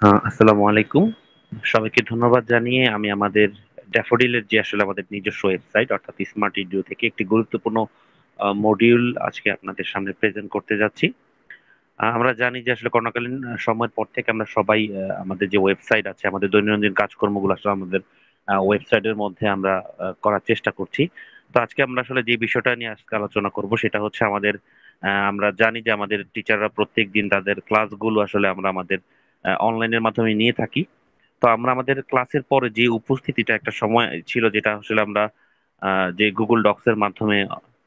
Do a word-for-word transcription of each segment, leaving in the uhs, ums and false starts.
আহ, আসসালামু আলাইকুম। সবাইকে ধন্যবাদ জানিয়ে আমি আমাদের ড্যাফোডিলের যে আসলে আমাদের নিজস্ব ওয়েবসাইট অর্থাৎ স্মার্ট ইডিও থেকে একটি গুরুত্বপূর্ণ মডিউল আজকে আপনাদের সামনে প্রেজেন্ট করতে যাচ্ছি। আহ, আমরা জানি যে আসলে করোনাকালীন আহ, সময়ের পর থেকে আমরা সবাই আহ, আমাদের যে ওয়েবসাইট আছে, আমাদের দৈনন্দিন কাজকর্মগুলো আসলে আমাদের ওয়েবসাইটের মধ্যে আমরা আহ, করার চেষ্টা করছি। তো আজকে আমরা আসলে যে বিষয়টা নিয়ে আজকে আলোচনা করব সেটা হচ্ছে আমাদের আহ, আমরা জানি যে আমাদের টিচাররা প্রত্যেক দিন তাদের ক্লাসগুলো আসলে আমরা আমাদের অনলাইনের মাধ্যমে নিয়ে থাকি। তো আমরা আমাদের ক্লাসের পরে যে উপস্থিতিটা একটা সময় ছিল, যেটা আসলে আমরা আহ, যে গুগল ডক্স এর মাধ্যমে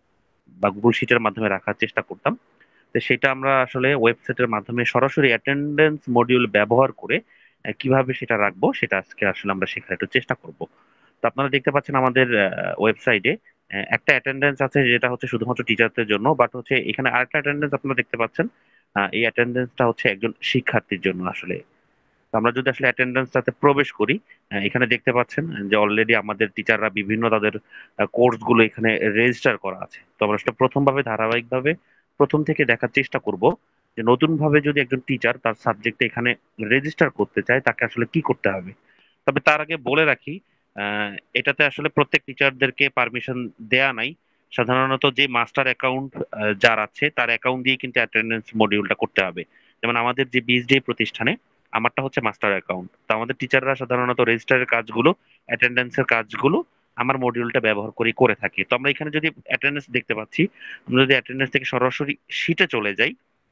বা গুগল শিটের মাধ্যমে রাখার চেষ্টা করতাম। তো সেটা আমরা আসলে ওয়েবসাইটের মাধ্যমে সরাসরি অ্যাটেন্ডেন্স মডিউল ব্যবহার করে আহ, কিভাবে সেটা রাখবো সেটা আজকে আসলে আমরা শেখার একটু চেষ্টা করব। তো আপনারা দেখতে পাচ্ছেন আমাদের ওয়েবসাইটে একটা অ্যাটেন্ডেন্স আছে যেটা হচ্ছে শুধুমাত্র টিচারদের জন্য, বাট হচ্ছে এখানে আরেকটা অ্যাটেন্ডেন্স আপনারা দেখতে পাচ্ছেন। আহ, এই অ্যাটেন্ডেন্সটা হচ্ছে একজন শিক্ষার্থীর জন্য আসলে। তো আমরা যদি আসলে অ্যাটেন্ডেন্সটাতে প্রবেশ করি, আহ, এখানে দেখতে পাচ্ছেন যে অলরেডি আমাদের টিচাররা বিভিন্ন তাদের কোর্স গুলো এখানে রেজিস্টার করা আছে। তো আমরা আসলে প্রথম ভাবে ধারাবাহিকভাবে প্রথম থেকে দেখার চেষ্টা করব যে নতুন ভাবে যদি একজন টিচার তার সাবজেক্টে এখানে রেজিস্টার করতে চায় তাকে আসলে কি করতে হবে। তবে তার আগে বলে রাখি, আহ, এটাতে আসলে প্রত্যেক টিচারদেরকে পারমিশন দেয়া নাই। সাধারণত যে মাস্টার অ্যাকাউন্ট যার আছে তার অ্যাকাউন্ট দিয়ে কিন্তু অ্যাটেন্ডেন্স মডিউলটা করতে হবে। যেমন আমাদের যে বিএসডি প্রতিষ্ঠানে আমারটা হচ্ছে মাস্টার অ্যাকাউন্ট, তো আমাদের টিচাররা সাধারণত রেজিস্টারের কাজগুলো, অ্যাটেন্ডেন্সের কাজগুলো আমার মডিউলটা ব্যবহার করে করে থাকি। তো আমরা এখানে যদি অ্যাটেন্ডেন্স দেখতে পাচ্ছি, আমরা যদি অ্যাটেন্ডেন্স থেকে সরাসরি শিটে চলে যাই,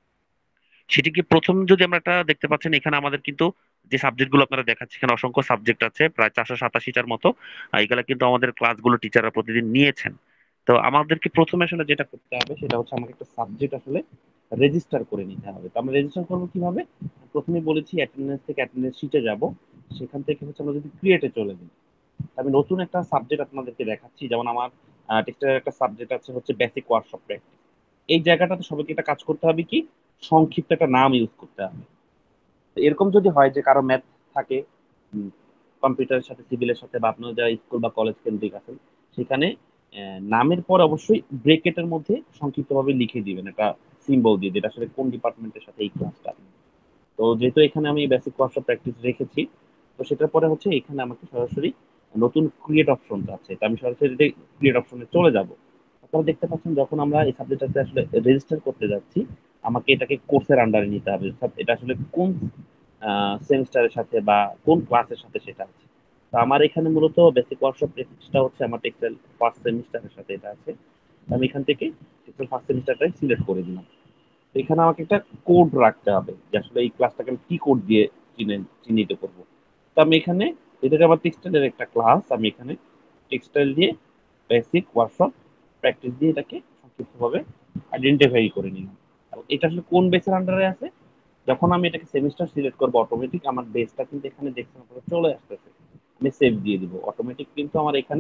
সেটি কি প্রথম যদি আমরা একটা দেখতে পাচ্ছেন এখানে আমাদের কিন্তু যে সাবজেক্ট গুলো আপনারা দেখাচ্ছে, এখানে অসংখ্য সাবজেক্ট আছে, প্রায় চারশো সাতাশিটার মতো। আহ, এগুলা কিন্তু আমাদের ক্লাসগুলো টিচাররা প্রতিদিন নিয়েছেন। তো আমাদেরকে প্রথমে আসলে যেটা করতে হবে সেটা হচ্ছে আমাকে একটা সাবজেক্ট আসলে রেজিস্টার করে নিতে হবে। তো আমরা রেজিস্টার করবো কিভাবে? প্রথমে বলেছি অ্যাটেন্ডেন্স থেকে অ্যাটেন্ডেন্স শিটে যাব। সেখান থেকে হচ্ছে আমরা যদি ক্রিয়েটে চলে যাই, আমি নতুন একটা সাবজেক্ট আপনাদেরকে দেখাচ্ছি। যেমন আমার টেক্সটাইলের একটা সাবজেক্ট আছে হচ্ছে বেসিক ওয়ার্কশপ প্র্যাকটিস। এই জায়গাটাতে সবাইকে একটা কাজ করতে হবে কি, সংক্ষিপ্ত একটা নাম ইউজ করতে হবে। তো এরকম যদি হয় যে কারো ম্যাথ থাকে কম্পিউটারের সাথে, সিভিলের সাথে, বা আপনারা যারা স্কুল বা কলেজ কেন্দ্রিক আছেন, সেখানে আহ, নামের পর অবশ্যই ব্রেকেটের মধ্যে সংক্ষিপ্তভাবে লিখে দিবেন একটা সিম্বল দিয়ে, যেটা আসলে কোন ডিপার্টমেন্টের সাথে এই ক্লাসটা। তো যেহেতু এখানে আমি বেসিক ওয়ার্কশপ প্র্যাকটিস রেখেছি, তো সেটার পরে হচ্ছে এখানে আমাকে সরাসরি নতুন ক্রিয়েট অপশনটা আছে, তো আমি সরাসরি ক্রিয়েট অপশনে চলে যাব। আপনারা দেখতে পাচ্ছেন যখন আমরা এই সাবজেক্টটাতে আসলে রেজিস্টার করতে যাচ্ছি, আমাকে এটাকে কোর্সের আন্ডারে নিতে হবে, অর্থাৎ এটা আসলে কোন সেমিস্টারের সাথে বা কোন ক্লাসের সাথে সেটা আছে। তো আমার এখানে মূলত বেসিক ওয়ার্কশপ প্র্যাকটিসটা হচ্ছে আমার টেক্সটাইল ফার্স্ট সেমিস্টারের সাথে এটা আছে। তো আমি এখান থেকে টেক্সটাইল ফার্স্ট সেমিস্টারটাই সিলেক্ট করে দিলাম। তো এখানে আমাকে একটা কোড রাখতে হবে যে আসলে এই ক্লাসটাকে আমি কি কোড দিয়ে চিহ্ন চিহ্নিত করব। তো আমি এখানে, এটা যে আমার টেক্সটাইলের একটা ক্লাস, আমি এখানে টেক্সটাইল দিয়ে বেসিক ওয়ার্কশপ প্র্যাকটিস দিয়ে এটাকে সংক্ষিপ্তভাবে আইডেন্টিফাই করে নিলাম। এবং এটা আসলে কোন বেসের আন্ডারে আছে, যখন আমি এটাকে সেমিস্টার সিলেক্ট করবো অটোমেটিক আমার বেসটা কিন্তু এখানে দেখছেন আপনারা চলে আসতেছে। আমি সেভ দিয়ে দিব, অটোমেটিক কিন্তু আমার এখানে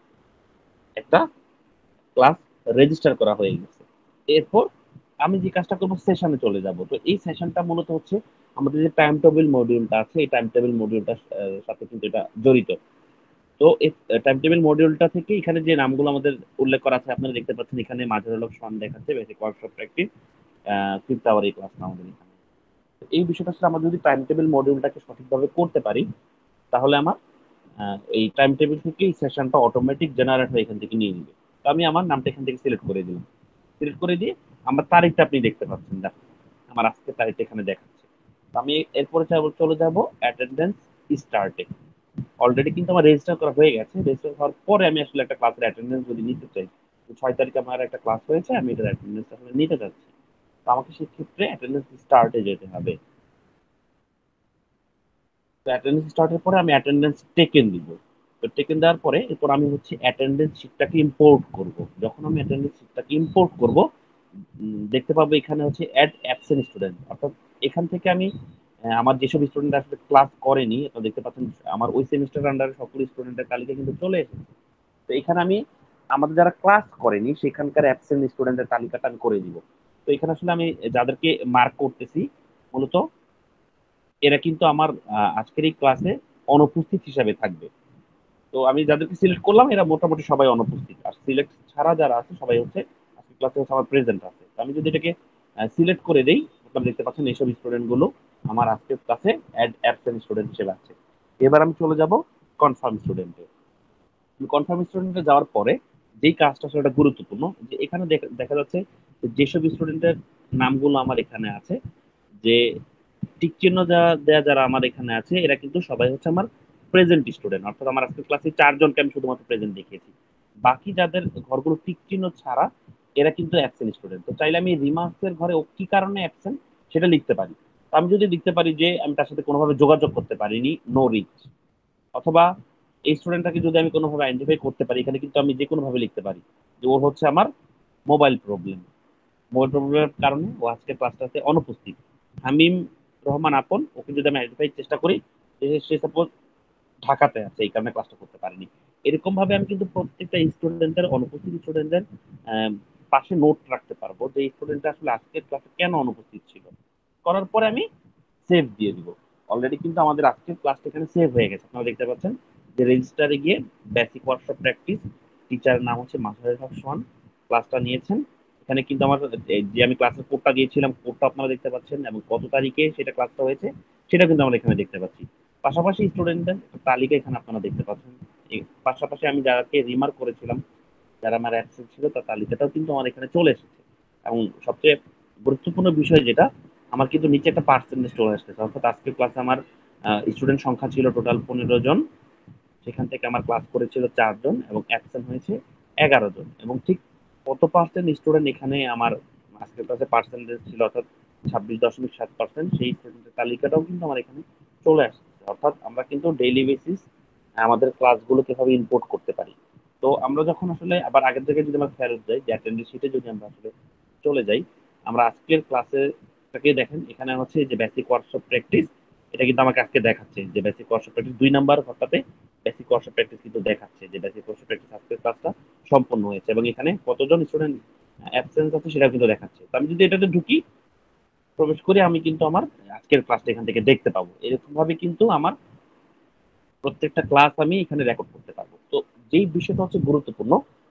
একটা ক্লাস রেজিস্টার করা হয়ে গেছে। এরপর আমি যে কাজটা করবো, সেশনে চলে যাব। তো এই সেশনটা মূলত হচ্ছে আমাদের যে টাইম টেবিল মডিউলটা আছে, এই টাইম টেবিল মডিউলটার সাথে কিন্তু এটা জড়িত। তো এই টাইম টেবিল মডিউলটা থেকে এখানে যে নামগুলো আমাদের উল্লেখ করা আছে আপনারা দেখতে পাচ্ছেন, এখানে মাঝারুল সোহান দেখাচ্ছে basic workshop practice fifth hour এই ক্লাসটা আমাদের এখানে। তো এই বিষয়টা আসলে আমরা যদি টাইম টেবিল মডিউলটাকে সঠিকভাবে করতে পারি, তাহলে আমার আহ, এই টাইম টেবিল থেকে এই সেশনটা অটোমেটিক জেনারেট হয়ে এখান থেকে নিয়ে নিবে। তো আমি আমার নামটা এখান থেকে সিলেক্ট করে দিলাম। সিলেক্ট করে দিয়ে আমার তারিখটা আপনি দেখতে পাচ্ছেন, দেখো আমার আজকে তারিখটা এখানে দেখাচ্ছে। তো আমি এরপরে যাব- চলে যাব অ্যাটেন্ডেন্স স্টার্টে। অলরেডি কিন্তু আমার রেজিস্টার করা হয়ে গেছে। রেজিস্টার হওয়ার পরে আমি আসলে একটা ক্লাসের অ্যাটেন্ডেন্স যদি নিতে চাই, তো ছয় তারিখে আমার একটা ক্লাস হয়েছে, আমি এটার অ্যাটেন্ডেন্স আসলে নিতে চাচ্ছি। তো আমাকে সেক্ষেত্রে অ্যাটেন্ডেন্স স্টার্টে যেতে হবে। তো অ্যাটেন্ডেন্স স্টার্টের পরে আমি অ্যাটেন্ডেন্স টেকেন দিব। তো টেকেন দেওয়ার পরে এরপর আমি হচ্ছে অ্যাটেন্ডেন্স শিটটাকে ইম্পোর্ট করব। যখন আমি অ্যাটেন্ডেন্স শিটটাকে ইম্পোর্ট করব, উম, দেখতে পাবো এখানে হচ্ছে অ্যাড অ্যাবসেন্ট স্টুডেন্ট, অর্থাৎ এখান থেকে আমি আহ, আমার যেসব স্টুডেন্ট আসলে ক্লাস করেনি, আপনারা দেখতে পাচ্ছেন আমার ওই সেমিস্টার আন্ডারে সকল স্টুডেন্টের তালিকা কিন্তু চলে এসেছে। তো এখানে আমি আমাদের যারা ক্লাস করেনি সেখানকার অ্যাবসেন্ট স্টুডেন্টের তালিকাটা আমি করে দিব। তো এখানে আসলে আমি যাদেরকে মার্ক করতেছি, মূলত এরা কিন্তু আমার আহ, আজকের এই ক্লাসে অনুপস্থিত হিসাবে থাকবে। তো আমি যাদেরকে সিলেক্ট করলাম এরা মোটামুটি সবাই অনুপস্থিত, আর সিলেক্ট ছাড়া যারা আছে সবাই হচ্ছে আজকের ক্লাসে হচ্ছে আমার প্রেজেন্ট আছে। তো আমি যদি এটাকে সিলেক্ট করে দেই, আপনারা দেখতে পাচ্ছেন এইসব স্টুডেন্ট গুলো আমার আজকের ক্লাসে অ্যাড অ্যাবসেন্ট স্টুডেন্ট হিসেবে আছে। এবার আমি চলে যাব কনফার্ম স্টুডেন্টে। কনফার্ম স্টুডেন্টে যাওয়ার পরে যেই কাজটা সেটা গুরুত্বপূর্ণ, যে এখানে দেখা দেখা যাচ্ছে যে যেসব স্টুডেন্টের নামগুলো আমার এখানে আছে, যে টিক চিহ্ন যা দেয়া যারা আমার এখানে আছে, এরা কিন্তু সবাই হচ্ছে আমার প্রেজেন্ট স্টুডেন্ট। অর্থাৎ আমার আজকে ক্লাসে চারজনকে আমি শুধুমাত্র প্রেজেন্ট দেখিয়েছি। বাকি যাদের ঘরগুলো টিক চিহ্ন ছাড়া, এরা কিন্তু অ্যাবসেন্ট স্টুডেন্ট। তো চাইলে আমি রিমার্কসের ঘরে ও কি কারণে অ্যাবসেন্ট সেটা লিখতে পারি। তো আমি যদি লিখতে পারি যে আমি তার সাথে কোনোভাবে যোগাযোগ করতে পারিনি, নো রিচ, অথবা এই স্টুডেন্টটাকে যদি আমি কোনোভাবে আইডেন্টিফাই করতে পারি, এখানে কিন্তু আমি যে কোনো ভাবে লিখতে পারি যে ওর হচ্ছে আমার মোবাইল প্রবলেম। মোবাইল প্রবলেমের কারণে ও আজকে ক্লাসটাতে অনুপস্থিত। হামিম রহমান আপন, ওকে যদি আমি আইডেন্টিফাই চেষ্টা করি যে সে সাপোজ ঢাকাতে আছে, এই কারণে ক্লাসটা করতে পারিনি। এরকম ভাবে আমি কিন্তু প্রত্যেকটা স্টুডেন্টের, অনুপস্থিত স্টুডেন্টের পাশে নোট রাখতে পারবো যে স্টুডেন্টটা আসলে আজকের ক্লাসে কেন অনুপস্থিত ছিল। করার পরে আমি সেভ দিয়ে দিব। অলরেডি কিন্তু আমাদের আজকের ক্লাসটা এখানে সেভ হয়ে গেছে, আপনারা দেখতে পাচ্ছেন যে রেজিস্টারে গিয়ে বেসিক ওয়ার্কশপ প্র্যাকটিস, টিচার নাম হচ্ছে মাঝারুল হক সোহান, ক্লাসটা নিয়েছেন। এখানে কিন্তু আমার যে আমি ক্লাসের কোডটা দিয়েছিলাম, কোডটা আপনারা দেখতে পাচ্ছেন, এবং কত তারিখে সেটা ক্লাসটা হয়েছে সেটা কিন্তু আমরা এখানে দেখতে পাচ্ছি। পাশাপাশি স্টুডেন্টদের তালিকা এখানে আপনারা দেখতে পাচ্ছেন। এই পাশাপাশি আমি যারাকে রিমার্ক করেছিলাম, যারা আমার অ্যাবসেন্ট ছিল, তার তালিকাটাও কিন্তু আমার এখানে চলে এসেছে। এবং সবচেয়ে গুরুত্বপূর্ণ বিষয় যেটা, আমার কিন্তু নিচে একটা পার্সেন্টেজ চলে আসতেছে। অর্থাৎ আজকের ক্লাসে আমার স্টুডেন্ট সংখ্যা ছিল টোটাল পনেরো জন, সেখান থেকে আমার ক্লাস করেছিল চারজন এবং অ্যাবসেন্ট হয়েছে এগারো জন। এবং ঠিক কত পার্সেন্ট স্টুডেন্ট এখানে আমার আজকের ক্লাসে পার্সেন্টেজ ছিল, অর্থাৎ ছাব্বিশ দশমিক সাত পার্সেন্ট, সেই স্টুডেন্টের তালিকাটাও কিন্তু আমার এখানে চলে আসছে। অর্থাৎ আমরা কিন্তু ডেইলি বেসিস আমাদের ক্লাসগুলো কিভাবে ইম্পোর্ট করতে পারি। তো আমরা যখন আসলে আবার আগের জায়গায় যদি আমরা ফেরত যাই, যে অ্যাটেন্ডেন্স শিটে যদি আমরা আসলে চলে যাই, আমরা আজকের ক্লাসে দেখেন এখানে হচ্ছে যে বেসিক ওয়ার্কশপ প্র্যাকটিস, এটা কিন্তু আমাকে আজকে দেখাচ্ছে যে বেসিক ওয়ার্কশপ প্র্যাকটিস দুই নাম্বার ঘরটাতে বেসিক ওয়ার্কশপ প্র্যাকটিস কিন্তু দেখাচ্ছে যে বেসিক ওয়ার্কশপ প্র্যাকটিস আজকের ক্লাসটা সম্পন্ন হয়েছে, এবং এখানে কতজন স্টুডেন্ট অ্যাবসেন্স আছে সেটা কিন্তু দেখাচ্ছে। তো আমি যদি এটাতে ঢুকি, প্রবেশ করি, আমি কিন্তু আমার আজকের ক্লাসটা এখান থেকে দেখতে পাবো। এরকম ভাবে কিন্তু আমার প্রত্যেকটা ক্লাস আমি এখানে রেকর্ড করতে পারবো। তো যেই বিষয়টা হচ্ছে গুরুত্বপূর্ণ,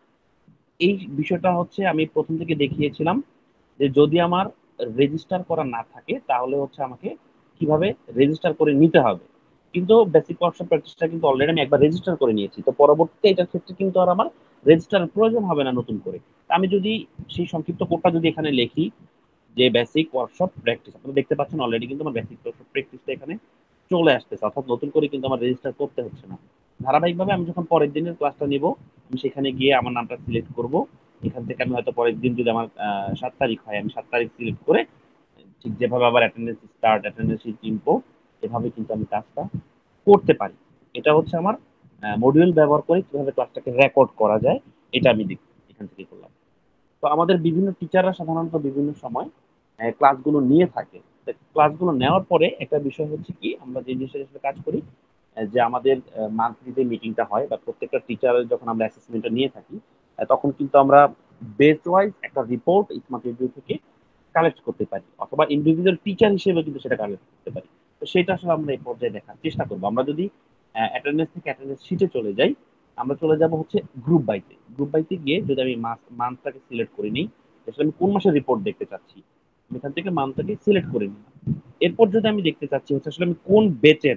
এই বিষয়টা হচ্ছে আমি প্রথম থেকে দেখিয়েছিলাম যে যদি আমার রেজিস্টার করা না থাকে তাহলে হচ্ছে আমাকে কিভাবে রেজিস্টার করে নিতে হবে। কিন্তু বেসিক ওয়ার্কশপ প্র্যাকটিসটা কিন্তু অলরেডি আমি একবার রেজিস্টার করে নিয়েছি, তো পরবর্তীতে এটার ক্ষেত্রে কিন্তু আর আমার রেজিস্টারের প্রয়োজন হবে না নতুন করে। আমি যদি সেই সংক্ষিপ্ত কোডটা যদি এখানে লিখি, যে বেসিক ওয়ার্কশপ প্র্যাকটিস, আপনারা দেখতে পাচ্ছেন অলরেডি কিন্তু আমার বেসিক ওয়ার্কশপ প্র্যাকটিসটা এখানে চলে আসতেছে, অর্থাৎ নতুন করে কিন্তু আমার রেজিস্টার করতে হচ্ছে না। ধারাবাহিকভাবে আমি যখন পরের দিনের ক্লাসটা নিব, আমি সেখানে গিয়ে আমার নামটা সিলেক্ট করব। এখান থেকে আমি হয়তো পরের দিন যদি আমার সাত তারিখ হয়, আমি সাত তারিখ সিলেক্ট করে ঠিক যেভাবে আবার অ্যাটেন্ডেন্স স্টার্ট, অ্যাটেন্ডেন্স ইম্পোর্ট, এভাবে কিন্তু আমি কাজটা করতে পারি। এটা হচ্ছে আমার মডিউল ব্যবহার করে কিভাবে ক্লাসটাকে রেকর্ড করা যায়, এটা আমি এখান থেকে করলাম। তো আমাদের বিভিন্ন টিচাররা সাধারণত বিভিন্ন সময় ক্লাসগুলো নিয়ে থাকে। ক্লাসগুলো নেওয়ার পরে একটা বিষয় হচ্ছে কি, আমরা যে জিনিসটা হিসেবে কাজ করি, আহ, যে আমাদের মান্থলি যে মিটিংটা হয় বা প্রত্যেকটা টিচারের যখন আমরা অ্যাসেসমেন্টটা নিয়ে থাকি, আহ, তখন কিন্তু আমরা বেস ওয়াইজ একটা রিপোর্ট স্মার্ট রিভিউ থেকে কালেক্ট করতে পারি, অথবা ইন্ডিভিজুয়াল টিচার হিসেবে কিন্তু সেটা কালেক্ট করতে পারি। তো সেটা আসলে আমরা এই পর্যায়ে দেখার চেষ্টা করবো। আমরা যদি অ্যাটেন্ডেন্স থেকে অ্যাটেন্ডেন্স শিটে চলে যাই, আমরা চলে যাব হচ্ছে গ্রুপ বাইতে। গ্রুপ বাইতে গিয়ে যদি আমি মান্থটাকে সিলেক্ট করে নিই, আসলে আমি কোন মাসের রিপোর্ট দেখতে চাচ্ছি, আমি এখান থেকে মান্থটাকে সিলেক্ট করে নিলাম। এরপর যদি আমি দেখতে চাচ্ছি হচ্ছে আসলে আমি কোন বেচের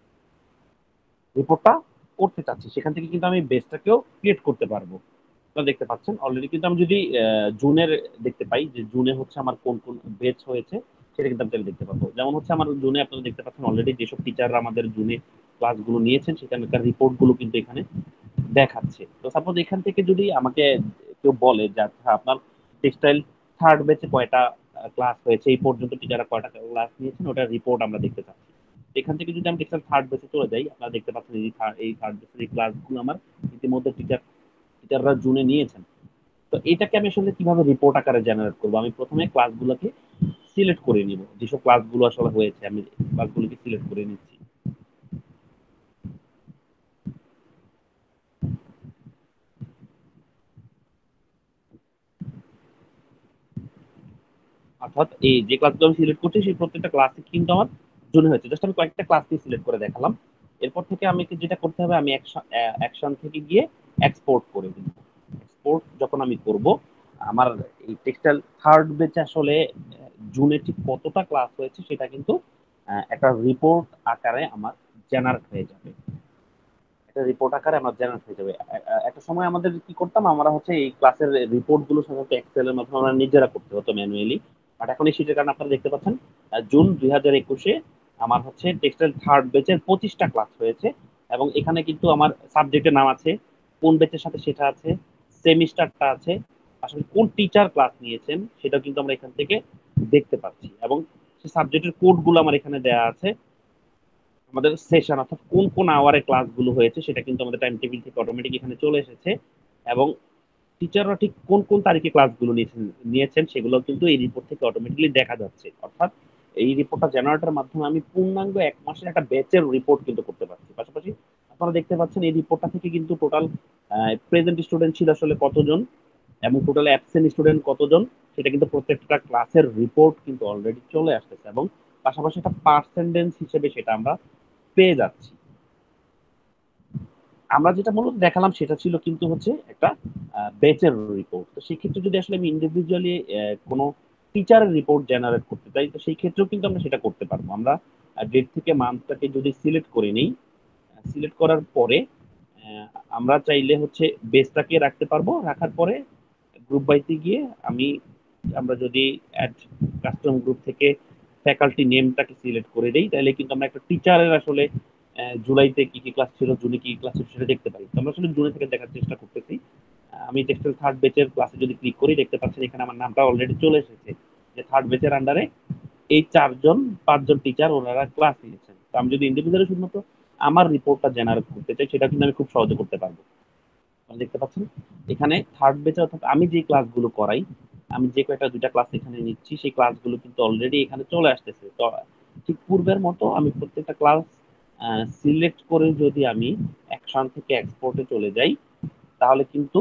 রিপোর্টটা করতে চাচ্ছি, সেখান থেকে কিন্তু আমি বেসটাকেও ক্রিয়েট করতে পারবো। আপনারা দেখতে পাচ্ছেন অলরেডি কিন্তু আমি যদি আহ, জুনের দেখতে পাই যে জুনে হচ্ছে আমার কোন কোন বেচ হয়েছে, সেটা কিন্তু আমি তাহলে দেখতে পাবো। যেমন হচ্ছে আমার জুনে আপনারা দেখতে পাচ্ছেন অলরেডি যেসব টিচাররা আমাদের জুনে ক্লাসগুলো নিয়েছেন সেখানকার রিপোর্ট গুলো কিন্তু এখানে দেখাচ্ছে। তো সাপোজ এখান থেকে যদি আমাকে কেউ বলে যে আচ্ছা আপনার টেক্সটাইল থার্ড ব্যাচে কয়টা ক্লাস হয়েছে, এই পর্যন্ত টিচাররা কয়টা ক্লাস নিয়েছেন, ওটার রিপোর্ট আমরা দেখতে চাচ্ছি। এখান থেকে যদি আমি টেক্সটাইল থার্ড ব্যাচে চলে যাই, আপনারা দেখতে পাচ্ছেন এই এই থার্ড ব্যাচের এই ক্লাসগুলো আমার ইতিমধ্যে টিচার টিচাররা জুনে নিয়েছেন। তো এটাকে আমি আসলে কিভাবে রিপোর্ট আকারে জেনারেট করবো, আমি প্রথমে ক্লাসগুলোকে সিলেক্ট করে নিব, যেসব ক্লাসগুলো আসলে হয়েছে আমি ক্লাসগুলোকে সিলেক্ট করে নিচ্ছি। অর্থাৎ এই যে ক্লাসগুলো আমি সিলেক্ট করছি সেই প্রত্যেকটা ক্লাসে কিন্তু আমার জুনে হয়েছে। জাস্ট আমি কয়েকটা ক্লাস নিয়ে সিলেক্ট করে দেখালাম। এরপর থেকে আমি যেটা করতে হবে, আমি অ্যাকশন থেকে গিয়ে এক্সপোর্ট করে দিব। এক্সপোর্ট যখন আমি করব, আমার এই টেক্সটাইল থার্ড ব্যাচে আসলে জুনে ঠিক কতটা ক্লাস হয়েছে সেটা কিন্তু একটা রিপোর্ট আকারে আমার জেনারেট হয়ে যাবে। একটা রিপোর্ট আকারে আমার জেনারেট হয়ে যাবে। একটা সময় আমাদের কি করতাম, আমরা হচ্ছে এই ক্লাসের রিপোর্ট গুলো সাধারণত এক্সেল এর মাধ্যমে আমরা নিজেরা করতে হতো ম্যানুয়ালি। বাট এখন এই শীটের কারণে আপনারা দেখতে পাচ্ছেন জুন দুই হাজার একুশে আমার হচ্ছে টেক্সটাইল থার্ড ব্যাচের পঁচিশটা ক্লাস হয়েছে, এবং এখানে কিন্তু আমার সাবজেক্টের নাম আছে, কোন ব্যাচের সাথে সেটা আছে, সেমিস্টারটা আছে, আসলে কোন টিচার ক্লাস নিয়েছেন সেটা কিন্তু আমরা এখান থেকে দেখতে পাচ্ছি, এবং সেই সাবজেক্টের কোড গুলো আমার এখানে দেওয়া আছে। আমাদের সেশন অর্থাৎ কোন কোন আওয়ারে ক্লাসগুলো হয়েছে সেটা কিন্তু আমাদের টাইম টেবিল থেকে অটোমেটিক এখানে চলে এসেছে, এবং টিচাররা ঠিক কোন কোন তারিখে ক্লাসগুলো নিয়েছেন নিয়েছেন সেগুলো কিন্তু এই রিপোর্ট থেকে অটোমেটিকলি দেখা যাচ্ছে। অর্থাৎ এই রিপোর্টটা জেনারেটরের মাধ্যমে আমি পূর্ণাঙ্গ এক মাসের একটা ব্যাচের রিপোর্ট কিন্তু করতে পারছি। পাশাপাশি আপনারা দেখতে পাচ্ছেন এই রিপোর্টটা থেকে কিন্তু টোটাল প্রেজেন্ট স্টুডেন্ট ছিল আসলে কতজন এবং টোটাল অ্যাবসেন্ট স্টুডেন্ট কতজন, সেটা কিন্তু প্রত্যেকটা ক্লাসের রিপোর্ট কিন্তু অলরেডি চলে আসতেছে, এবং পাশাপাশি একটা পার্সেন্টেজ হিসেবে সেটা আমরা পেয়ে যাচ্ছি। আমরা যেটা মূলত দেখালাম সেটা ছিল কিন্তু হচ্ছে একটা ব্যাচের রিপোর্ট। তো সেই ক্ষেত্রে যদি আসলে আমি ইন্ডিভিজুয়ালি কোনো টিচারের রিপোর্ট জেনারেট করতে চাই, তো সেই ক্ষেত্রেও কিন্তু আমরা সেটা করতে পারবো। আমরা ডেট থেকে মান্থটাকে যদি সিলেক্ট করে নিই, সিলেক্ট করার পরে আহ, আমরা চাইলে হচ্ছে বেসটাকে রাখতে পারবো। রাখার পরে গ্রুপ বাইতে গিয়ে আমি আমরা যদি অ্যাড কাস্টম গ্রুপ থেকে ফ্যাকাল্টি নেমটাকে সিলেক্ট করে দেই, তাহলে কিন্তু আমরা একটা টিচারের আসলে আহ, জুলাইতে কি কি ক্লাস ছিল, জুনে কি কি ক্লাস ছিল সেটা দেখতে পারি। তো আমরা আসলে জুনে থেকে দেখার চেষ্টা করতেছি। আহ, আমি টেক্সটাইল থার্ড ব্যাচের ক্লাসে যদি ক্লিক করি, দেখতে পাচ্ছেন এখানে আমার নামটা অলরেডি চলে এসেছে, যে থার্ড ব্যাচের আন্ডারে এই চারজন পাঁচজন টিচার ওনারা ক্লাস নিয়েছেন। তো আমি যদি ইন্ডিভিজুয়ালি শুধুমাত্র আমার রিপোর্টটা জেনারেট করতে চাই, সেটা কিন্তু আমি খুব সহজে করতে পারবো। আপনারা দেখতে পাচ্ছেন এখানে থার্ড ব্যাচে, অর্থাৎ আমি যে ক্লাসগুলো করাই, আমি যে কয়টা দুইটা ক্লাস এখানে নিচ্ছি সেই ক্লাসগুলো কিন্তু অলরেডি এখানে চলে আসতেছে। তো ঠিক পূর্বের মতো আমি প্রত্যেকটা ক্লাস সিলেক্ট করে যদি আমি অ্যাকশন থেকে এক্সপোর্টে চলে যাই, তাহলে কিন্তু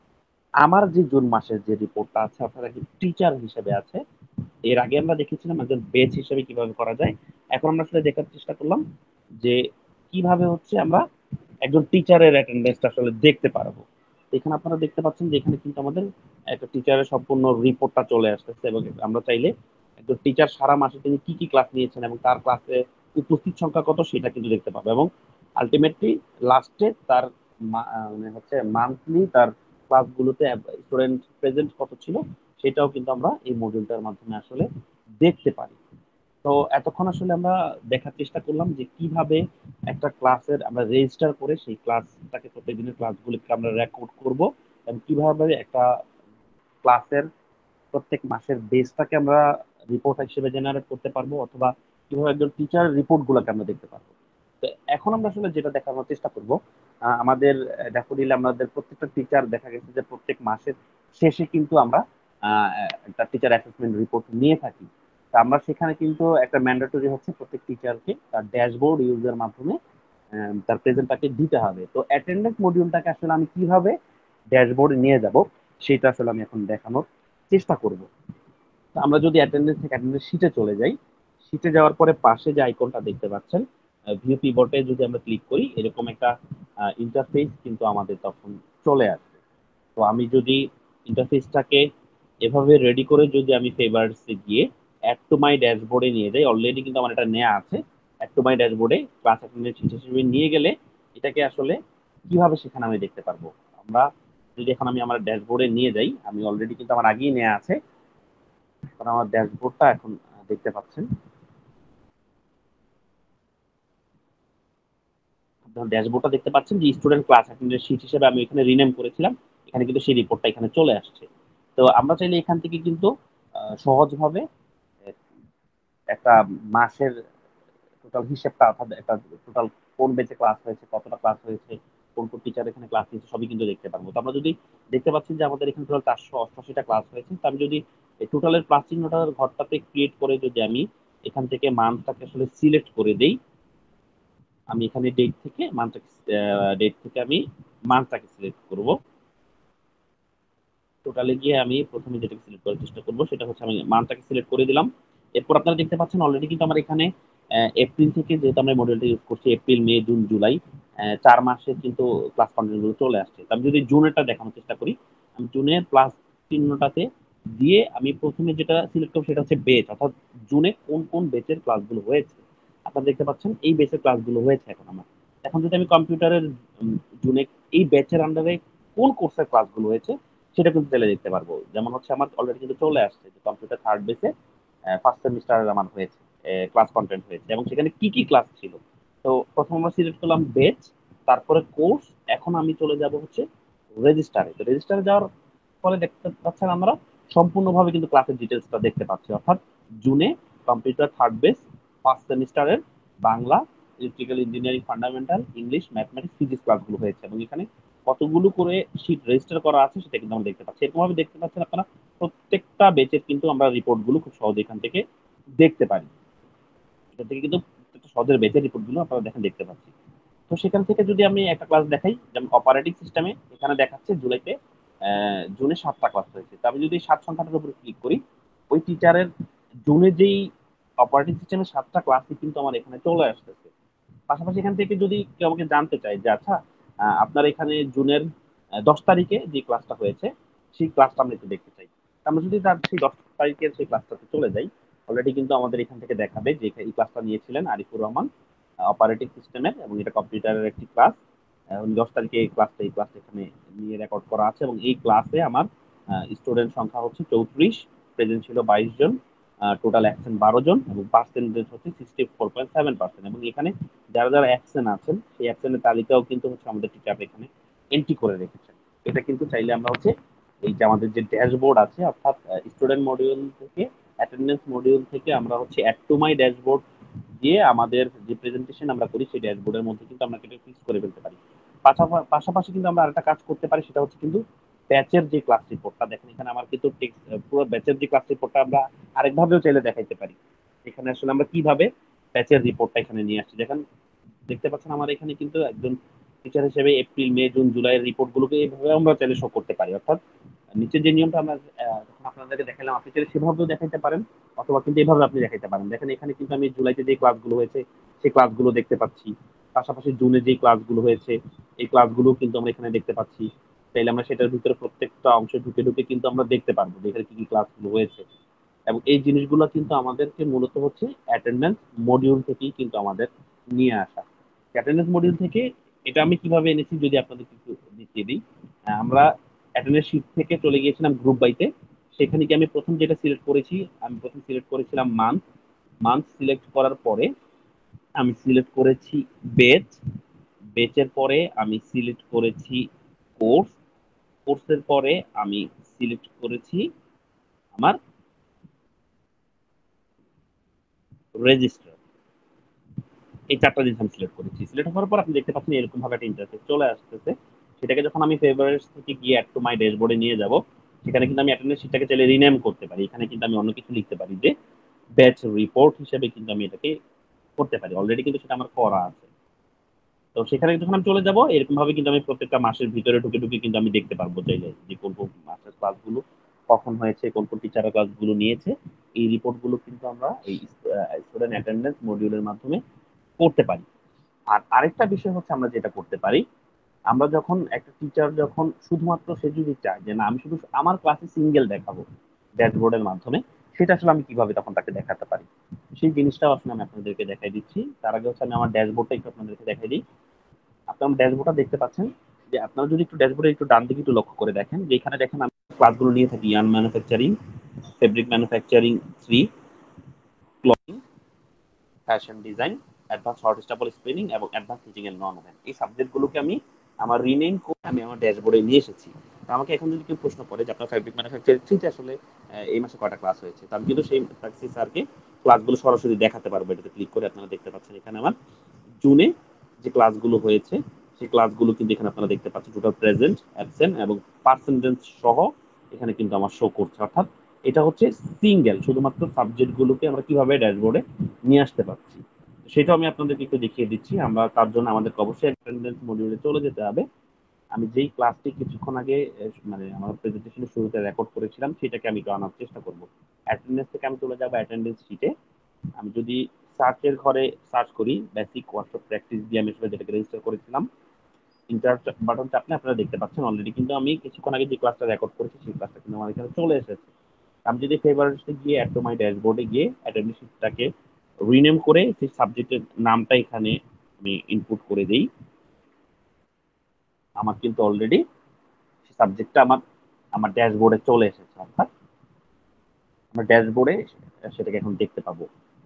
আমার যে জুন মাসের যে রিপোর্টটা আছে অর্থাৎ একজন টিচার হিসেবে আছে, এর আগে আমরা দেখেছিলাম একজন বেচ হিসেবে কিভাবে করা যায়, এখন আমরা আসলে দেখার চেষ্টা করলাম যে কিভাবে হচ্ছে আমরা একজন টিচারের অ্যাটেন্ডেন্সটা আসলে দেখতে পারবো। এখানে আপনারা দেখতে পাচ্ছেন যে এখানে কিন্তু আমাদের একটা টিচারের সম্পূর্ণ রিপোর্টটা চলে আসতেছে, এবং আমরা চাইলে একজন টিচার সারা মাসে তিনি কি কি ক্লাস নিয়েছেন এবং তার ক্লাসে উপস্থিত সংখ্যা কত সেটা কিন্তু দেখতে পাবো, এবং আলটিমেটলি লাস্টে তার মা- আহ, মানে হচ্ছে মান্থলি তার ক্লাসগুলোতে স্টুডেন্ট প্রেজেন্ট কত ছিল সেটাও কিন্তু আমরা এই মডিউলটার মাধ্যমে আসলে দেখতে পারি। তো এতক্ষণ আসলে আমরা দেখার চেষ্টা করলাম যে কিভাবে একটা ক্লাসের আমরা রেজিস্টার করে সেই ক্লাসটাকে প্রত্যেকদিনের ক্লাসগুলোকে আমরা রেকর্ড করব, এবং কিভাবে একটা ক্লাসের প্রত্যেক মাসের বেসটাকে আমরা রিপোর্ট হিসেবে জেনারেট করতে পারবো, অথবা কিভাবে একজন টিচার রিপোর্ট গুলোকে আমরা দেখতে পারবো। তো এখন আমরা আসলে যেটা দেখানোর চেষ্টা করব, আহ, আমাদের ড্যাফোডিলে আমাদের প্রত্যেকটা টিচার দেখা গেছে যে প্রত্যেক মাসের শেষে কিন্তু আমরা আহ, একটা টিচার অ্যাসেসমেন্ট রিপোর্ট নিয়ে থাকি। তো আমরা সেখানে কিন্তু একটা ম্যান্ডেটরি হচ্ছে প্রত্যেক টিচারকে তার ড্যাশবোর্ড ইউজের মাধ্যমে আহ, তার প্রেজেন্টটাকে দিতে হবে। তো অ্যাটেন্ডেন্স মডিউলটাকে আসলে আমি কিভাবে ড্যাশবোর্ডে নিয়ে যাব সেটা আসলে আমি এখন দেখানোর চেষ্টা করব। তো আমরা যদি অ্যাটেন্ডেন্স থেকে অ্যাটেন্ডেন্স শিটে চলে যাই, শিটে যাওয়ার পরে পাশে যে আইকনটা দেখতে পাচ্ছেন ভিউ পিভটে যদি আমরা ক্লিক করি, এরকম একটা ইন্টারফেস কিন্তু আমাদের তখন চলে আসবে। তো আমি যদি ইন্টারফেসটাকে এভাবে রেডি করে যদি আমি ফেভারিটসে গিয়ে অ্যাড টু মাই ড্যাশবোর্ডে নিয়ে যাই, অলরেডি কিন্তু আমার এটা নেওয়া আছে। অ্যাড টু মাই ড্যাশবোর্ডে ক্লাস অ্যাটেন্ডেন্স হিসেবে নিয়ে গেলে এটাকে আসলে কিভাবে সেখানে আমি দেখতে পারবো। আমরা যদি এখন আমি আমার ড্যাশবোর্ডে নিয়ে যাই, আমি অলরেডি কিন্তু আমার আগেই নেওয়া আছে, কারণ আমার ড্যাশবোর্ডটা এখন আহ, দেখতে পাচ্ছেন। আপনার ড্যাশবোর্ডটা দেখতে পাচ্ছেন যে স্টুডেন্ট ক্লাস অ্যাটেন্ডেন্স শিট হিসেবে আমি এখানে রিনেম করেছিলাম, এখানে কিন্তু সেই রিপোর্টটা এখানে চলে আসছে। তো আমরা চাইলে এখান থেকে কিন্তু আহ, সহজভাবে আহ, একটা মাসের টোটাল হিসেবটা, অর্থাৎ একটা টোটাল কোন বেচে ক্লাস হয়েছে, কতটা ক্লাস হয়েছে, কোন কোন টিচার এখানে ক্লাস নিয়েছে সবই কিন্তু দেখতে পারবো। তো আমরা যদি দেখতে পাচ্ছি যে আমাদের এখানে টোটাল চারশো অষ্টআশিটা ক্লাস হয়েছে, তো আমি যদি এই টোটালের ক্লাস চিহ্নটার ঘরটাতে ক্রিয়েট করে যদি আমি এখান থেকে মানটাকে আসলে সিলেক্ট করে দেই, আমি এখানে ডেট থেকে মান্থটাকে ডেট থেকে আমি মান্থটাকে সিলেক্ট করব। টোটালে গিয়ে আমি প্রথমে যেটাকে সিলেক্ট করার চেষ্টা করব সেটা হচ্ছে আমি মান্থটাকে সিলেক্ট করে দিলাম। এরপর আপনারা দেখতে পাচ্ছেন অলরেডি কিন্তু আমার এখানে আহ, এপ্রিল থেকে, যেহেতু আমরা মডেলটা ইউজ করছি এপ্রিল মে জুন জুলাই, আহ, চার মাসের কিন্তু ক্লাস কন্টেন্ট গুলো চলে আসছে। তো আমি যদি জুনেরটা দেখানোর চেষ্টা করি, আমি জুনের প্লাস চিহ্নটাতে দিয়ে আমি প্রথমে যেটা সিলেক্ট করবো সেটা হচ্ছে বেচ, অর্থাৎ জুনে কোন কোন বেচের ক্লাসগুলো হয়েছে। আপনারা দেখতে পাচ্ছেন এই বেচের ক্লাসগুলো হয়েছে এখন আমার। এখন যদি আমি কম্পিউটারের জুনে এই ব্যাচের আন্ডারে কোন কোর্সের ক্লাসগুলো হয়েছে সেটা কিন্তু চাইলে দেখতে পারবো। যেমন হচ্ছে আমার অলরেডি কিন্তু চলে আসছে যে কম্পিউটার থার্ড বেসে ফার্স্ট সেমিস্টার আমার হয়েছে, ক্লাস কন্টেন্ট হয়েছে এবং সেখানে কি কি ক্লাস ছিল। তো প্রথম আমরা সিলেক্ট করলাম বেচ, তারপরে কোর্স। এখন আমি চলে যাব হচ্ছে রেজিস্টারে। তো রেজিস্টারে যাওয়ার ফলে দেখতে পাচ্ছেন আমরা সম্পূর্ণভাবে কিন্তু ক্লাসের ডিটেলসটা দেখতে পাচ্ছি। অর্থাৎ জুনে কম্পিউটার থার্ড বেস ফার্স্ট সেমিস্টারের Bangla, electrical engineering fundamental, English, mathematics, physics ক্লাসগুলো হয়েছে এবং এখানে কতগুলো করে শীট রেজিস্টার করা আছে সেটা কিন্তু আমরা দেখতে পাচ্ছি। এরকম ভাবে দেখতে পাচ্ছেন আপনারা প্রত্যেকটা বেচের কিন্তু আমরা রিপোর্ট গুলো খুব সহজে এখান থেকে দেখতে পারি। এখান থেকে কিন্তু প্রত্যেকটা সহজের বেচের রিপোর্ট গুলো আপনারা দেখেন দেখতে পাচ্ছি। তো সেখান থেকে যদি আমি একটা ক্লাস দেখাই, যেমন অপারেটিং সিস্টেমে এখানে দেখাচ্ছে জুলাইতে আহ, জুনে সাতটা ক্লাস হয়েছে। তো আমি যদি সাত সংখ্যাটার উপরে ক্লিক করি, ওই টিচারের জুনে যেই অপারেটিং সিস্টেমের সাতটা ক্লাসই কিন্তু আমার এখানে চলে আসতেছে। পাশাপাশি এখান থেকে যদি কেউ আমাকে জানতে চায় যে আচ্ছা আহ, আপনার এখানে জুনের আহ, দশ তারিখে যে ক্লাসটা হয়েছে সেই ক্লাসটা আমরা একটু দেখতে চাই। আমরা যদি তার সেই দশ তারিখের সেই ক্লাসটাতে চলে যাই, অলরেডি কিন্তু আমাদের এখান থেকে দেখাবে যে এই ক্লাসটা নিয়েছিলেন আরিফুর রহমান অপারেটিং সিস্টেমের, এবং এটা কম্পিউটারের একটি ক্লাস। দশ তারিখে এই ক্লাসটা এই ক্লাসটা এখানে নিয়ে রেকর্ড করা আছে এবং এই ক্লাসে আমার স্টুডেন্ট সংখ্যা হচ্ছে চৌত্রিশ, প্রেজেন্ট ছিল বাইশ জন, টোটাল অ্যাবসেন্ট বারো জন এবং পার্সেন্টেজ হচ্ছে sixty four point seven percent. এবং এখানে যারা যারা অ্যাবসেন্ট আছেন সেই অ্যাবসেন্টের তালিকাও কিন্তু হচ্ছে আমাদের টিচার এখানে এন্ট্রি করে রেখেছেন। এটা কিন্তু চাইলে আমরা হচ্ছে এই যে আমাদের যে ড্যাশবোর্ড আছে, অর্থাৎ স্টুডেন্ট মডিউল থেকে অ্যাটেন্ডেন্স মডিউল থেকে আমরা হচ্ছে অ্যাড টু মাই ড্যাশবোর্ড দিয়ে আমাদের যে প্রেজেন্টেশন আমরা করি সেই ড্যাশবোর্ডের মধ্যে কিন্তু আমরা এটা ফিক্স করে ফেলতে পারি। পাশাপা- পাশাপাশি কিন্তু আমরা আরেকটা কাজ করতে পারি, সেটা হচ্ছে কিন্তু ব্যাচের যে ক্লাস রিপোর্টটা দেখেন এখানে আমার কিন্তু text, আহ, পুরো ব্যাচের যে ক্লাস রিপোর্টটা আমরা আরেকভাবেও চাইলে দেখাইতে পারি। এখানে আসলে আমরা কিভাবে ব্যাচের রিপোর্টটা এখানে নিয়ে আসছি দেখেন, দেখতে পাচ্ছেন আমার এখানে কিন্তু একজন টিচার হিসেবে এপ্রিল মে জুন জুলাইয়ের রিপোর্ট গুলোকে এইভাবে আমরা চাইলে শো করতে পারি। অর্থাৎ নিচের যে নিয়মটা আমরা আহ, যখন আপনাদেরকে দেখালাম আপনি চাইলে সেভাবেও দেখাইতে পারেন, অথবা কিন্তু এইভাবে আপনি দেখাইতে পারেন। দেখেন এখানে কিন্তু আমি জুলাইতে যে ক্লাসগুলো হয়েছে সেই ক্লাসগুলো দেখতে পাচ্ছি, পাশাপাশি জুনে যে ক্লাসগুলো হয়েছে এই ক্লাসগুলো কিন্তু আমরা এখানে দেখতে পাচ্ছি। তাইলে আমরা সেটার ভিতরে প্রত্যেকটা অংশে ঢুকে ঢুকে কিন্তু আমরা দেখতে পারবো যে এখানে কি কি ক্লাসগুলো হয়েছে। এবং এই জিনিসগুলো কিন্তু আমাদেরকে মূলত হচ্ছে অ্যাটেন্ডেন্স মডিউল থেকেই কিন্তু আমাদের নিয়ে আসা। অ্যাটেন্ডেন্স মডিউল থেকে এটা আমি কিভাবে এনেছি যদি আপনাদের কিছু দেখিয়ে দিই। আহ, আমরা অ্যাটেন্ডেন্স শিট থেকে চলে গিয়েছিলাম গ্রুপ বাইতে। সেখানে কি আমি প্রথম যেটা সিলেক্ট করেছি, আমি প্রথম সিলেক্ট করেছিলাম মান্থ। মান্থ সিলেক্ট করার পরে আমি সিলেক্ট করেছি বেচ। বেচের পরে আমি সিলেক্ট করেছি কোর্স। কোর্সের পরে আমি সিলেক্ট করেছি আমার রেজিস্টার। এই চারটা জিনিস আমি সিলেক্ট করেছি। সিলেক্ট করার পর আপনি দেখতে পাচ্ছেন এরকম ভাবে একটা ইন্টারফেস চলে আসতেছে। সেটাকে যখন আমি ফেভারিটস থেকে গিয়ে অ্যাড টু মাই ড্যাশবোর্ডে নিয়ে যাব, সেখানে কিন্তু আমি অ্যাটেন্ডেন্স শিটটাকে চাইলে রিনেম করতে পারি। এখানে কিন্তু আমি অন্য কিছু লিখতে পারি যে ব্যাচ রিপোর্ট হিসেবে কিন্তু আমি এটাকে করতে পারি। অলরেডি কিন্তু সেটা আমার করা আছে। তো সেখানে যখন আমি চলে যাব এরকম ভাবে কিন্তু আমি প্রত্যেকটা মাসের ভিতরে ঢুকে ঢুকে কিন্তু আমি দেখতে পারবো চাইলে যে কোন কোন মাসের ক্লাসগুলো কখন হয়েছে, কোন কোন টিচারের ক্লাসগুলো নিয়েছে। এই রিপোর্ট গুলো কিন্তু আমরা এই স্টুডেন্ট অ্যাটেন্ডেন্স মডিউলের মাধ্যমে করতে পারি। আর আরেকটা বিষয় হচ্ছে আমরা যেটা করতে পারি, আমরা যখন একটা টিচার যখন শুধুমাত্র সে যদি চায় যে না আমি শুধু আমার ক্লাসে সিঙ্গেল দেখাবো ড্যাশবোর্ডের মাধ্যমে, সেটা আসলে আমি কিভাবে তখন তাকে দেখাতে পারি সেই জিনিসটাও আসলে আমি আপনাদেরকে দেখাই দিচ্ছি। তার আগে হচ্ছে আমি আমার ড্যাশবোর্ডটা একটু আপনাদেরকে দেখাই দিই। আপনার ড্যাশবোর্ডটা দেখতে পাচ্ছেন যে আপনারা যদি একটু ড্যাশবোর্ডে একটু ডান দিকে একটু লক্ষ্য করে দেখেন যে এখানে দেখেন আমি ক্লাসগুলো নিয়ে থাকি yarn manufacturing, fabric manufacturing three, clothing, fashion design, advance hot staple spinning এবং advance teaching and non woven, এই সাবজেক্টগুলোকে আমি আমার রিনেম করে আমি আমার ড্যাশবোর্ডে নিয়ে এসেছি। তো আমাকে এখন যদি কেউ প্রশ্ন করে যে আপনার ফেব্রিক ম্যানুফ্যাকচারিং থ্রিতে আসলে আহ, এই মাসে কয়টা ক্লাস হয়েছে, তো আমি কিন্তু সেই সেই স্যারকে ক্লাসগুলো সরাসরি দেখাতে পারবো। এটাতে ক্লিক করে আপনারা দেখতে পাচ্ছেন এখানে আমার জুনে যে ক্লাসগুলো হয়েছে সেই ক্লাসগুলো কিন্তু এখানে আপনারা দেখতে পাচ্ছেন টোটাল প্রেজেন্ট, অ্যাবসেন্ট এবং পার্সেন্টেজ সহ এখানে কিন্তু আমার শো করছে। অর্থাৎ এটা হচ্ছে সিঙ্গেল শুধুমাত্র সাবজেক্ট গুলোকে আমরা কিভাবে ড্যাশবোর্ডে নিয়ে আসতে পারছি সেটাও আমি আপনাদেরকে একটু দেখিয়ে দিচ্ছি। আমরা তার জন্য আমাদেরকে অবশ্যই অ্যাটেন্ডেন্স মডিউলে চলে যেতে হবে। আমি যেই ক্লাসটি কিছুক্ষণ আগে আহ, মানে আমার প্রেজেন্টেশনের শুরুতে রেকর্ড করেছিলাম সেটাকে আমি একটু আনার চেষ্টা করব। অ্যাটেন্ডেন্স থেকে আমি চলে যাবো অ্যাটেন্ডেন্স শিটে। আমি যদি সার্চের ঘরে সার্চ করি বেসিক ওয়ার্কশপ প্র্যাকটিস দিয়ে আমি আসলে যেটাকে রেজিস্টার করেছিলাম, ইন্টার বাটন চাপলে আপনারা দেখতে পাচ্ছেন অলরেডি কিন্তু আমি কিছুক্ষণ আগে যে ক্লাসটা রেকর্ড করেছি সেই ক্লাসটা কিন্তু আমার এখানে চলে এসেছে। আমি যদি ফেভারিটসে গিয়ে অ্যাড টু মাই ড্যাশবোর্ডে গিয়ে অ্যাটেন্ডেন্স শিটটাকে রিনেম করে সেই সাবজেক্টের নামটা এখানে আমি ইনপুট করে দেই, আমার কিন্তু অলরেডি সাবজেক্টটা আমার আমার ড্যাশবোর্ডে চলে এসেছে, অর্থাৎ আমরা ড্যাশবোর্ডে সেটাকে এখন দেখতে পাবো।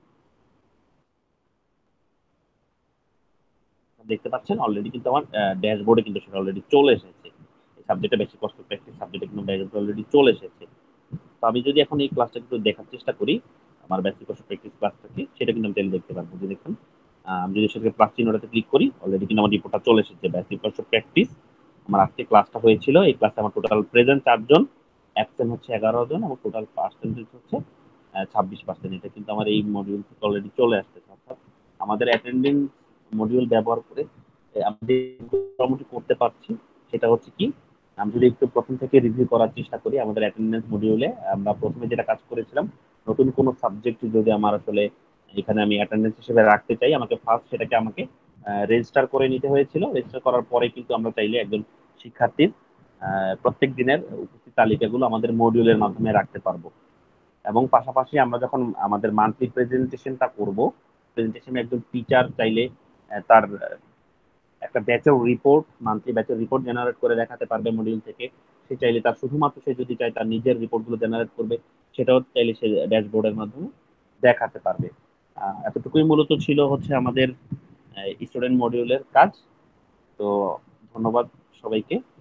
দেখতে পাচ্ছেন অলরেডি কিন্তু আমার ড্যাশবোর্ডে কিন্তু সেটা অলরেডি চলে এসেছে, এই সাবজেক্টে বেশি কষ্ট প্র্যাকটিস সাবজেক্টে কিন্তু ড্যাশবোর্ডে অলরেডি চলে এসেছে। তো আমি যদি এখন এই ক্লাসটা একটু দেখার চেষ্টা করি, আমার বেসিক কষ্ট প্র্যাকটিস ক্লাসটাকে, সেটা কিন্তু আমি তাহলে দেখতে পারবো যে দেখুন, আহ, আমি যদি সেটাকে প্লাস চিহ্নটাতে ক্লিক করি, অলরেডি কিন্তু আমার রিপোর্টটা চলে এসেছে বেসিক কষ্ট প্র্যাকটিস। আমার আজকে ক্লাসটা হয়েছিল, এই ক্লাসে আমার টোটাল প্রেজেন্ট চারজন, অ্যাবসেন্ট হচ্ছে এগারো জন, এবং টোটাল পার্সেন্টেজ হচ্ছে ছাব্বিশ পার্সেন্ট। এটা কিন্তু আমার এই মডিউল থেকে অলরেডি চলে আসতেছে, অর্থাৎ আমাদের অ্যাটেন্ডেন্স মডিউল ব্যবহার করে এ, আমি যে মোটামুটি করতে পারছি সেটা হচ্ছে কি, আমি যদি একটু প্রথম থেকে রিভিউ করার চেষ্টা করি, আমাদের অ্যাটেন্ডেন্স মডিউলে আমরা প্রথমে যেটা কাজ করেছিলাম, নতুন কোনো সাবজেক্ট যদি আমার আসলে এখানে আমি অ্যাটেন্ডেন্স হিসেবে রাখতে চাই, আমাকে ফার্স্ট সেটাকে আমাকে রেজিস্টার করে নিতে হয়েছিল। রেজিস্টার করার পরে কিন্তু আমরা চাইলে একজন শিক্ষার্থীর আহ, প্রত্যেক দিনের উপস্থিত তালিকাগুলো আমাদের মডিউলের মাধ্যমে রাখতে পারবো। এবং পাশাপাশি আমরা যখন আমাদের মান্থলি প্রেজেন্টেশনটা করব, প্রেজেন্টেশনে একজন টিচার চাইলে আহ, তার একটা ব্যাচের রিপোর্ট, মান্থলি ব্যাচের রিপোর্ট জেনারেট করে দেখাতে পারবে মডিউল থেকে। সে চাইলে তার শুধুমাত্র সে যদি চায় তার নিজের রিপোর্ট গুলো জেনারেট করবে, সেটাও চাইলে সে ড্যাশবোর্ডের মাধ্যমে দেখাতে পারবে। আহ, এতটুকুই মূলত ছিল হচ্ছে আমাদের স্টুডেন্ট মডিউলের কাজ। তো ধন্যবাদ সবাইকে।